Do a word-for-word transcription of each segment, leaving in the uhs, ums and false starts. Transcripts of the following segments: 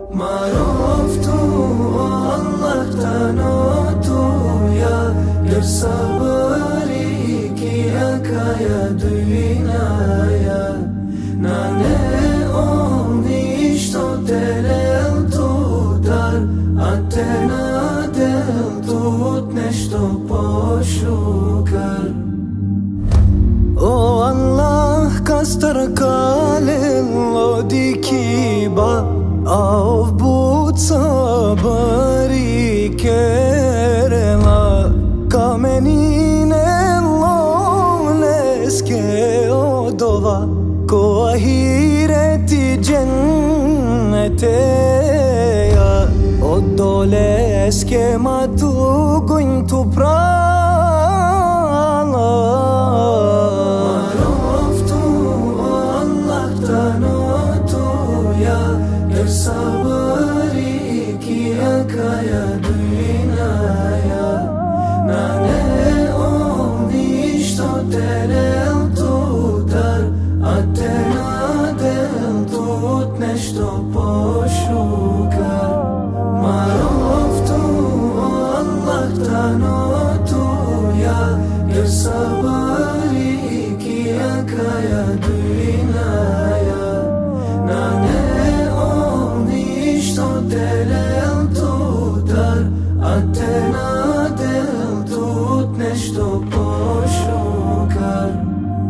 Maroftu o Allah'tan otuya, gör sabri ki akaya dünyaya. Nane oviş to telel tudar, atena del tut nešto pošukar. O Allah kastar kalelo dikiba, av buca bari kerela. Kamenine lovleske odova, ko ahireti cennete ya. O doleske matugun tuprala. Maroftu o Allah'tan otuya, gör sabri ki akaya dünyaya. Nane oviş to telel tudar, atena del tut nešto pošukar. Maroftu o Allah'tan otuya, gör sabri ki akaya dünyaya. Nane oviş to telel tudar, atena del tut nešto pošukar.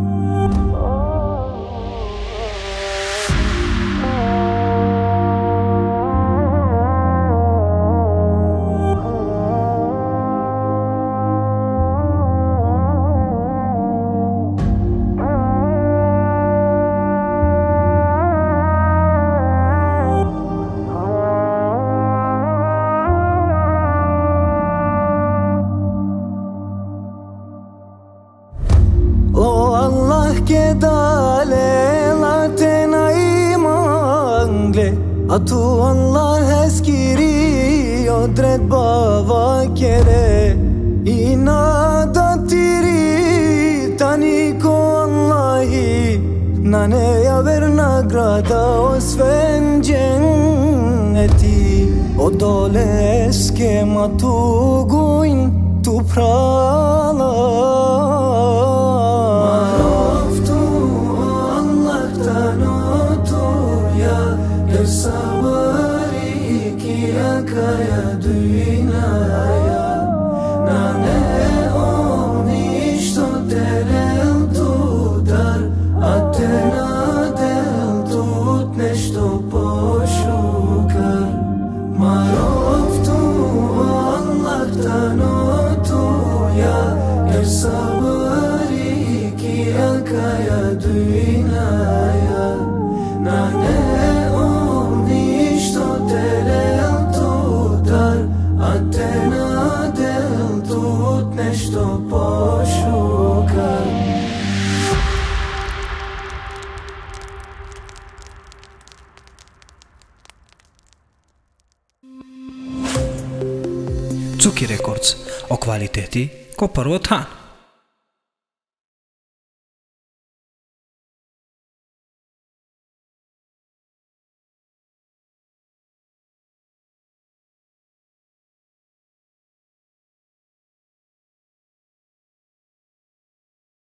Che dale la tena imangle, a tu Allah eskiri odred bava kere. Inada tiri taniko Allahi, nane ya ver nagrada osven cenneti. O doleske matuguin tu prala. Gör sabri ki akaya dünyaya. Nane oviş to telel tudar, atena del tut nešto pošukar. Maroftu o Allah'tan otuya, gör sabri ki akaya dünyaya. Nane oviş to telel tudar, atena del tut nešto pošukar. Cuki Records, o kvaliteti ko prvo tan.